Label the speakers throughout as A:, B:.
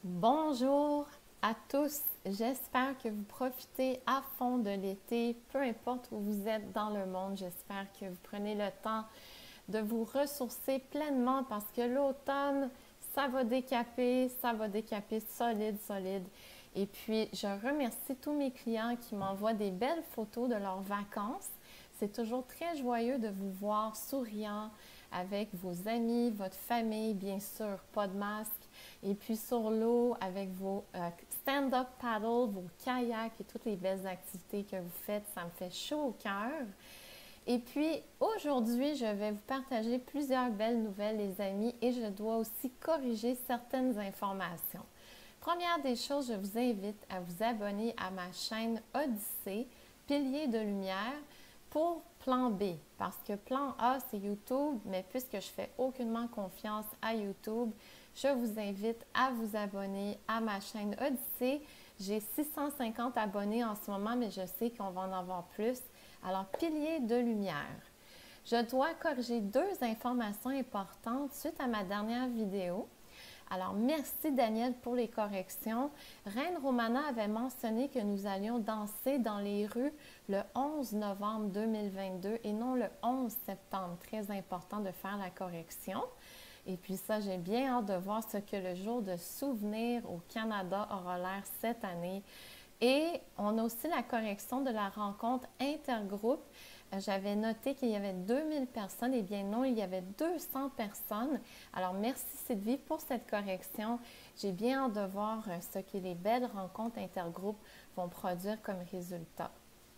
A: Bonjour à tous, j'espère que vous profitez à fond de l'été, peu importe où vous êtes dans le monde, j'espère que vous prenez le temps de vous ressourcer pleinement parce que l'automne, ça va décaper solide, solide. Et puis, je remercie tous mes clients qui m'envoient des belles photos de leurs vacances. C'est toujours très joyeux de vous voir souriant avec vos amis, votre famille, bien sûr, pas de masque. Et puis sur l'eau avec vos stand-up paddle, vos kayaks et toutes les belles activités que vous faites, ça me fait chaud au cœur. Et puis aujourd'hui, je vais vous partager plusieurs belles nouvelles, les amis, et je dois aussi corriger certaines informations. Première des choses, je vous invite à vous abonner à ma chaîne Odyssée, Piliers de lumière, pour plan B. Parce que plan A, c'est YouTube, mais puisque je fais aucunement confiance à YouTube, je vous invite à vous abonner à ma chaîne Odyssée. J'ai 650 abonnés en ce moment, mais je sais qu'on va en avoir plus. Alors, piliers de lumière. Je dois corriger deux informations importantes suite à ma dernière vidéo. Alors, merci Daniel pour les corrections. Reine Romana avait mentionné que nous allions danser dans les rues le 11 novembre 2022 et non le 11 septembre. Très important de faire la correction. Et puis ça, j'ai bien hâte de voir ce que le jour de souvenir au Canada aura l'air cette année. Et on a aussi la correction de la rencontre intergroupe. J'avais noté qu'il y avait 2000 personnes. Eh bien non, il y avait 200 personnes. Alors merci Sylvie pour cette correction. J'ai bien hâte de voir ce que les belles rencontres intergroupes vont produire comme résultat.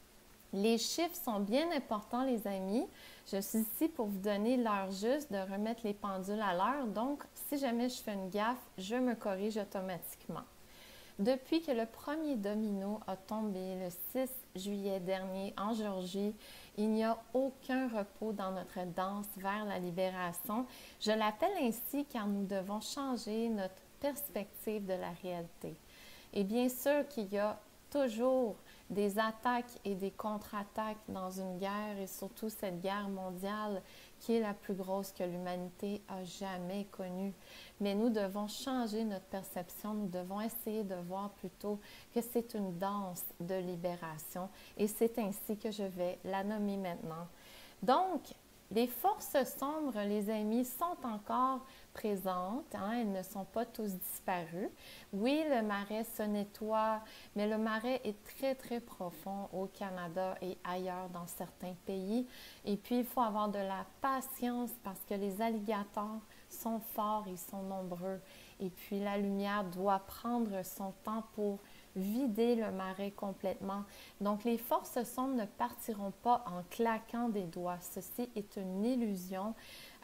A: Les chiffres sont bien importants, les amis. Je suis ici pour vous donner l'heure juste de remettre les pendules à l'heure. Donc, si jamais je fais une gaffe, je me corrige automatiquement. Depuis que le premier domino a tombé le 6 juillet dernier en Géorgie, il n'y a aucun repos dans notre danse vers la libération. Je l'appelle ainsi car nous devons changer notre perspective de la réalité. Et bien sûr qu'il y a toujours des attaques et des contre-attaques dans une guerre et surtout cette guerre mondiale qui est la plus grosse que l'humanité a jamais connue. Mais nous devons changer notre perception, nous devons essayer de voir plutôt que c'est une danse de libération et c'est ainsi que je vais la nommer maintenant. Donc, les forces sombres, les amis, sont encore présentes, hein, elles ne sont pas tous disparues. Oui, le marais se nettoie, mais le marais est très, très profond au Canada et ailleurs dans certains pays. Et puis, il faut avoir de la patience parce que les alligators sont forts et sont nombreux. Et puis, la lumière doit prendre son temps pour vider le marais complètement. Donc, les forces sombres ne partiront pas en claquant des doigts. Ceci est une illusion.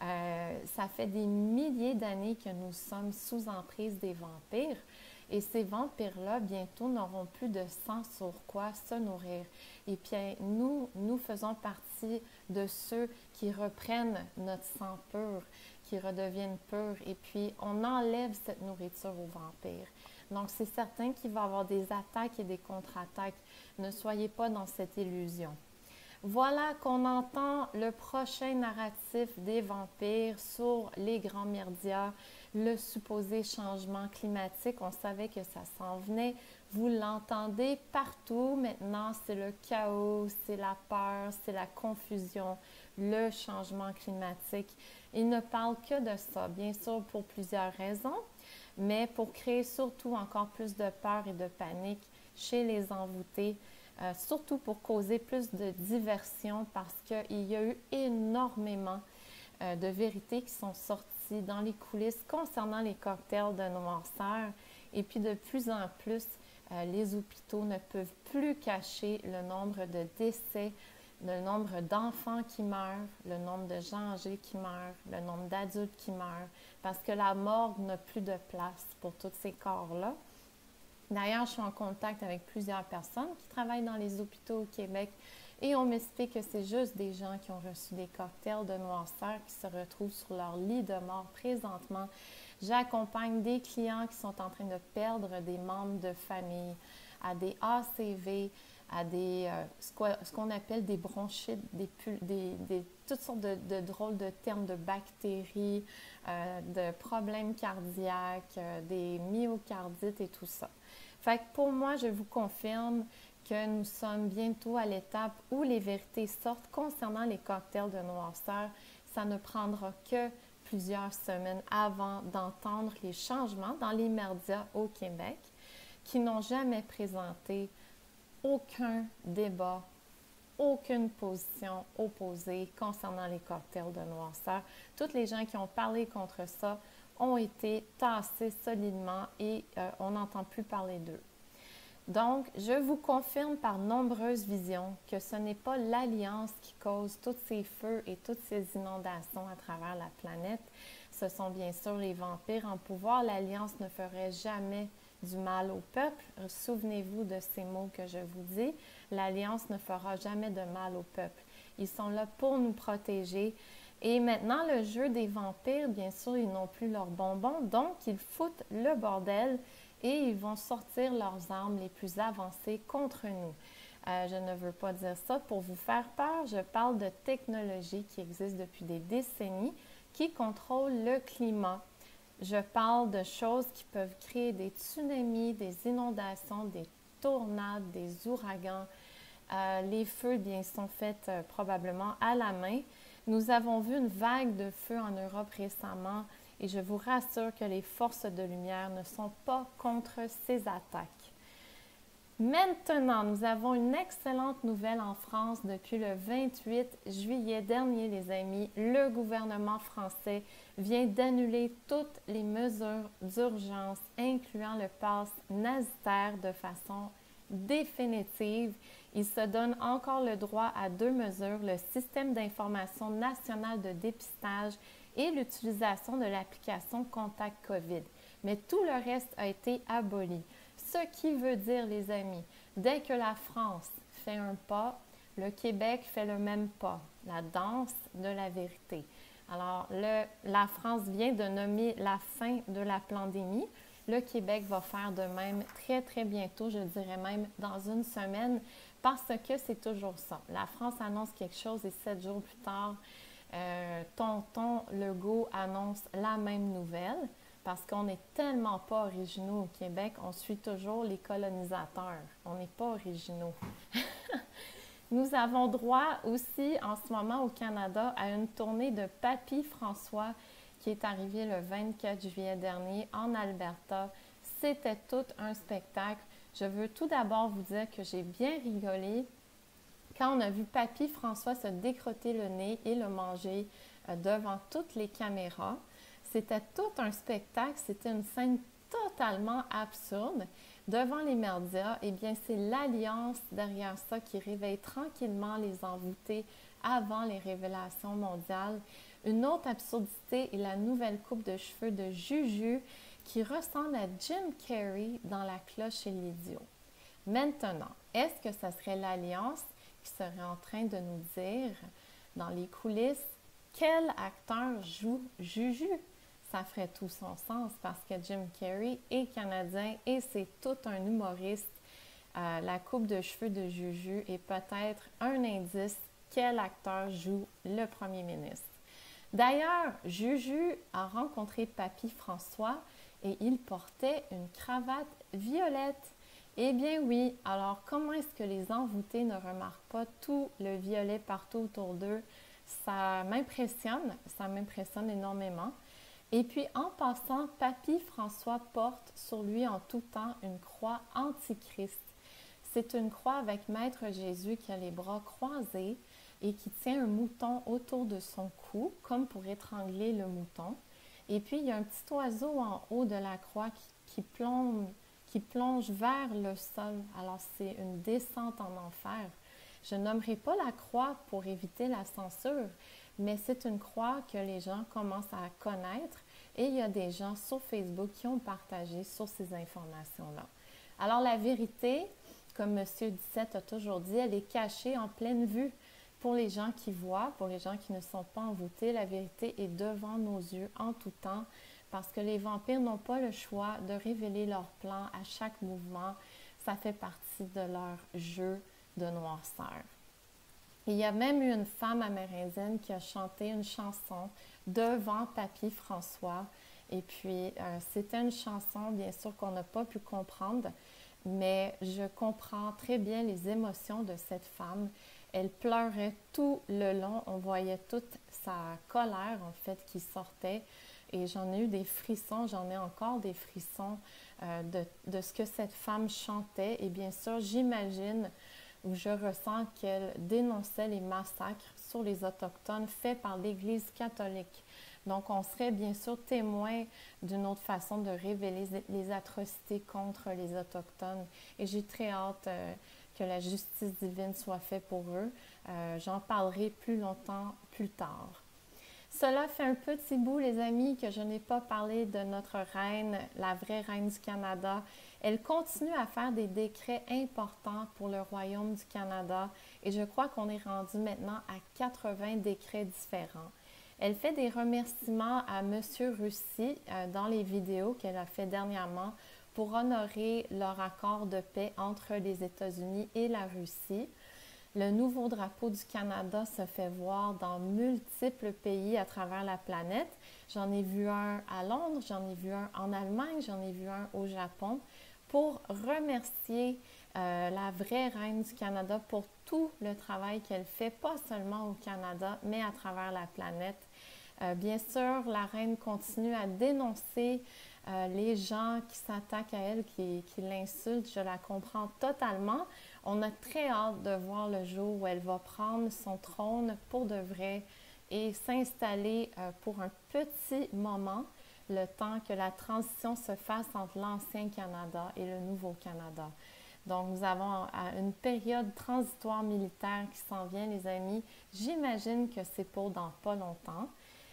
A: Ça fait des milliers d'années que nous sommes sous emprise des vampires. Et ces vampires-là, bientôt, n'auront plus de sang sur quoi se nourrir. Et puis, nous faisons partie de ceux qui reprennent notre sang pur, qui redeviennent purs. Et puis, on enlève cette nourriture aux vampires. Donc, c'est certain qu'il va y avoir des attaques et des contre-attaques. Ne soyez pas dans cette illusion. Voilà qu'on entend le prochain narratif des vampires sur les grands médias, le supposé changement climatique. On savait que ça s'en venait. Vous l'entendez partout. Maintenant, c'est le chaos, c'est la peur, c'est la confusion, le changement climatique. Ils ne parlent que de ça, bien sûr pour plusieurs raisons, mais pour créer surtout encore plus de peur et de panique chez les envoûtés. Surtout pour causer plus de diversion parce qu'il y a eu énormément de vérités qui sont sorties dans les coulisses concernant les cocktails de noirceur. Et puis de plus en plus, les hôpitaux ne peuvent plus cacher le nombre de décès, le nombre d'enfants qui meurent, le nombre de gens âgés qui meurent, le nombre d'adultes qui meurent, parce que la morgue n'a plus de place pour tous ces corps-là. D'ailleurs, je suis en contact avec plusieurs personnes qui travaillent dans les hôpitaux au Québec et on m'explique que c'est juste des gens qui ont reçu des cocktails de noirceur qui se retrouvent sur leur lit de mort présentement. J'accompagne des clients qui sont en train de perdre des membres de famille à des ACV, à ce qu'on appelle des bronchites, toutes sortes de drôles de termes de bactéries, de problèmes cardiaques, des myocardites et tout ça. Fait que pour moi, je vous confirme que nous sommes bientôt à l'étape où les vérités sortent concernant les cocktails de noirceur. Ça ne prendra que plusieurs semaines avant d'entendre les changements dans les médias au Québec qui n'ont jamais présenté aucun débat, aucune position opposée concernant les cocktails de noirceur. Toutes les gens qui ont parlé contre ça ont été tassés solidement et on n'entend plus parler d'eux. Donc, je vous confirme par nombreuses visions que ce n'est pas l'Alliance qui cause tous ces feux et toutes ces inondations à travers la planète. Ce sont bien sûr les vampires en pouvoir. L'Alliance ne ferait jamais du mal au peuple. Souvenez-vous de ces mots que je vous dis. L'Alliance ne fera jamais de mal au peuple. Ils sont là pour nous protéger. Et maintenant, le jeu des vampires, bien sûr, ils n'ont plus leurs bonbons, donc ils foutent le bordel et ils vont sortir leurs armes les plus avancées contre nous. Je ne veux pas dire ça pour vous faire peur. Je parle de technologies qui existent depuis des décennies qui contrôlent le climat. Je parle de choses qui peuvent créer des tsunamis, des inondations, des tornades, des ouragans. Les feux, bien, sont faits probablement à la main. Nous avons vu une vague de feu en Europe récemment et je vous rassure que les forces de lumière ne sont pas contre ces attaques. Maintenant, nous avons une excellente nouvelle en France depuis le 28 juillet dernier, les amis. Le gouvernement français vient d'annuler toutes les mesures d'urgence, incluant le pass nasitaire de façon définitive. Il se donne encore le droit à 2 mesures, le système d'information national de dépistage et l'utilisation de l'application Contact COVID. Mais tout le reste a été aboli. Ce qui veut dire, les amis, dès que la France fait un pas, le Québec fait le même pas, la danse de la vérité. Alors, la France vient de nommer la fin de la pandémie. Le Québec va faire de même très, très bientôt, je dirais même dans une semaine, parce que c'est toujours ça. La France annonce quelque chose et 7 jours plus tard, tonton Legault annonce la même nouvelle. Parce qu'on n'est tellement pas originaux au Québec, on suit toujours les colonisateurs. On n'est pas originaux. Nous avons droit aussi en ce moment au Canada à une tournée de Papy François qui est arrivée le 24 juillet dernier en Alberta. C'était tout un spectacle. Je veux tout d'abord vous dire que j'ai bien rigolé quand on a vu Papy François se décrotter le nez et le manger devant toutes les caméras. C'était tout un spectacle, c'était une scène totalement absurde. Devant les médias, eh bien, c'est l'Alliance derrière ça qui réveille tranquillement les envoûtés avant les révélations mondiales. Une autre absurdité est la nouvelle coupe de cheveux de Juju qui ressemble à Jim Carrey dans La cloche et l'idiot. Maintenant, est-ce que ça serait l'Alliance qui serait en train de nous dire dans les coulisses quel acteur joue Juju? Ça ferait tout son sens parce que Jim Carrey est canadien et c'est tout un humoriste. La coupe de cheveux de Juju est peut-être un indice quel acteur joue le premier ministre. D'ailleurs, Juju a rencontré Papy François et il portait une cravate violette. Eh bien oui, alors comment est-ce que les envoûtés ne remarquent pas tout le violet partout autour d'eux? Ça m'impressionne énormément. Et puis, en passant, Papy François porte sur lui en tout temps une croix antichrist. C'est une croix avec Maître Jésus qui a les bras croisés et qui tient un mouton autour de son cou, comme pour étrangler le mouton. Et puis, il y a un petit oiseau en haut de la croix qui plonge vers le sol. Alors, c'est une descente en enfer. Je nommerai pas la croix pour éviter la censure, mais c'est une croix que les gens commencent à connaître et il y a des gens sur Facebook qui ont partagé sur ces informations-là. Alors la vérité, comme M. Dissette a toujours dit, elle est cachée en pleine vue. Pour les gens qui voient, pour les gens qui ne sont pas envoûtés, la vérité est devant nos yeux en tout temps parce que les vampires n'ont pas le choix de révéler leur plan à chaque mouvement. Ça fait partie de leur jeu de noirceur. Il y a même eu une femme amérindienne qui a chanté une chanson devant Papy François. Et puis, c'était une chanson, bien sûr, qu'on n'a pas pu comprendre, mais je comprends très bien les émotions de cette femme. Elle pleurait tout le long. On voyait toute sa colère, en fait, qui sortait. Et j'en ai eu des frissons, j'en ai encore des frissons de ce que cette femme chantait. Et bien sûr, j'imagine où je ressens qu'elle dénonçait les massacres sur les Autochtones faits par l'Église catholique. Donc, on serait bien sûr témoin d'une autre façon de révéler les atrocités contre les Autochtones. Et j'ai très hâte que la justice divine soit faite pour eux. J'en parlerai plus longtemps plus tard. Cela fait un petit bout, les amis, que je n'ai pas parlé de notre reine, la vraie reine du Canada. Elle continue à faire des décrets importants pour le Royaume du Canada et je crois qu'on est rendu maintenant à 80 décrets différents. Elle fait des remerciements à M. Russie dans les vidéos qu'elle a fait dernièrement pour honorer leur accord de paix entre les États-Unis et la Russie. Le nouveau drapeau du Canada se fait voir dans multiples pays à travers la planète. J'en ai vu un à Londres, j'en ai vu un en Allemagne, j'en ai vu un au Japon pour remercier la vraie reine du Canada pour tout le travail qu'elle fait, pas seulement au Canada, mais à travers la planète. Bien sûr, la reine continue à dénoncer les gens qui s'attaquent à elle, qui l'insultent. Je la comprends totalement. On a très hâte de voir le jour où elle va prendre son trône pour de vrai et s'installer pour un petit moment, le temps que la transition se fasse entre l'ancien Canada et le nouveau Canada. Donc, nous avons une période transitoire militaire qui s'en vient, les amis. J'imagine que c'est pour dans pas longtemps.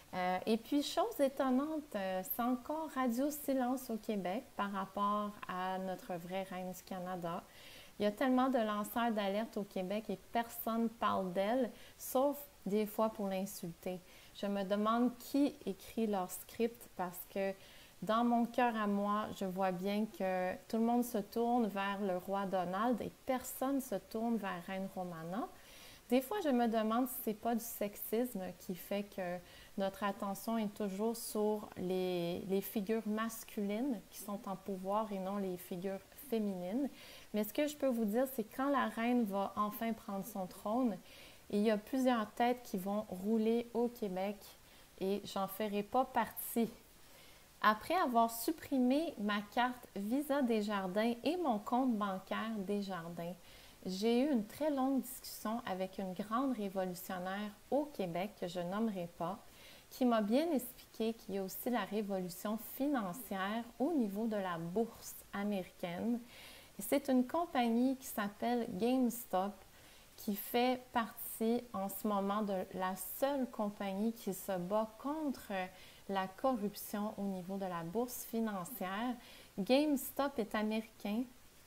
A: Et puis, chose étonnante, c'est encore radio silence au Québec par rapport à notre vraie reine du Canada. Il y a tellement de lanceurs d'alerte au Québec et personne ne parle d'elle, sauf des fois pour l'insulter. Je me demande qui écrit leur script parce que dans mon cœur à moi, je vois bien que tout le monde se tourne vers le roi Donald et personne ne se tourne vers Reine Romana. Des fois, je me demande si ce n'est pas du sexisme qui fait que notre attention est toujours sur les figures masculines qui sont en pouvoir et non les figures féminines. Mais ce que je peux vous dire, c'est que quand la reine va enfin prendre son trône, il y a plusieurs têtes qui vont rouler au Québec et j'en ferai pas partie. Après avoir supprimé ma carte Visa Desjardins et mon compte bancaire Desjardins, j'ai eu une très longue discussion avec une grande révolutionnaire au Québec que je nommerai pas, qui m'a bien expliqué qu'il y a aussi la révolution financière au niveau de la bourse américaine. C'est une compagnie qui s'appelle GameStop qui fait partie en ce moment de la seule compagnie qui se bat contre la corruption au niveau de la bourse financière. GameStop est américain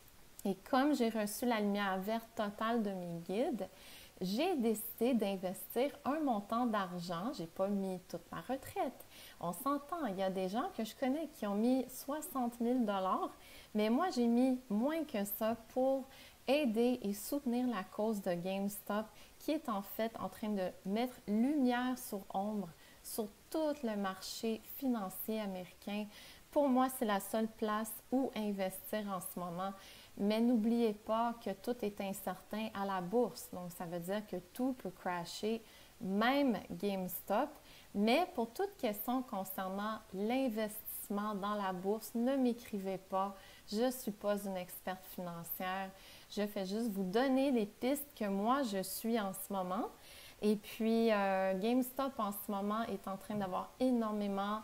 A: et comme j'ai reçu la lumière verte totale de mes guides, j'ai décidé d'investir un montant d'argent. Je n'ai pas mis toute ma retraite. On s'entend, il y a des gens que je connais qui ont mis 60 000 $, mais moi, j'ai mis moins que ça pour aider et soutenir la cause de GameStop qui est en fait en train de mettre lumière sur ombre sur tout le marché financier américain. Pour moi, c'est la seule place où investir en ce moment. Mais n'oubliez pas que tout est incertain à la bourse. Donc, ça veut dire que tout peut crasher, même GameStop. Mais pour toute question concernant l'investissement dans la bourse, ne m'écrivez pas. Je ne suis pas une experte financière. Je fais juste vous donner les pistes que moi, je suis en ce moment. Et puis, GameStop en ce moment est en train d'avoir énormément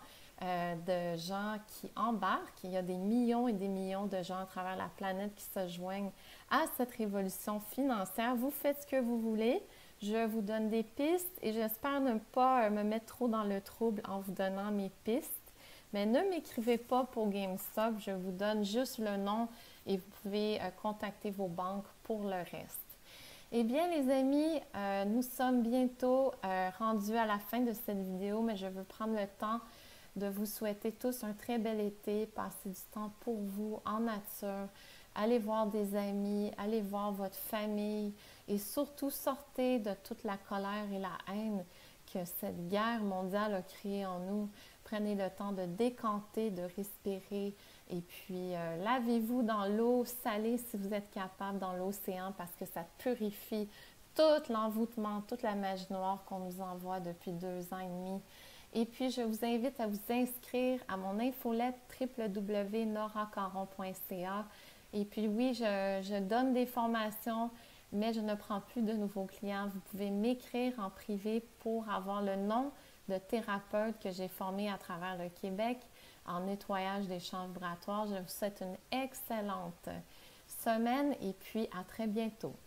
A: de gens qui embarquent. Il y a des millions et des millions de gens à travers la planète qui se joignent à cette révolution financière. Vous faites ce que vous voulez. Je vous donne des pistes et j'espère ne pas me mettre trop dans le trouble en vous donnant mes pistes. Mais ne m'écrivez pas pour GameStop. Je vous donne juste le nom et vous pouvez contacter vos banques pour le reste. Eh bien, les amis, nous sommes bientôt rendus à la fin de cette vidéo, mais je veux prendre le temps de vous souhaiter tous un très bel été, passer du temps pour vous en nature, allez voir des amis, allez voir votre famille et surtout sortez de toute la colère et la haine que cette guerre mondiale a créée en nous. Prenez le temps de décanter, de respirer et puis lavez-vous dans l'eau salée si vous êtes capable dans l'océan parce que ça purifie tout l'envoûtement, toute la magie noire qu'on nous envoie depuis 2 ans et demi. Et puis, je vous invite à vous inscrire à mon infolette www.noracaron.ca. Et puis, oui, je donne des formations, mais je ne prends plus de nouveaux clients. Vous pouvez m'écrire en privé pour avoir le nom de thérapeute que j'ai formé à travers le Québec en nettoyage des champs vibratoires. Je vous souhaite une excellente semaine et puis à très bientôt.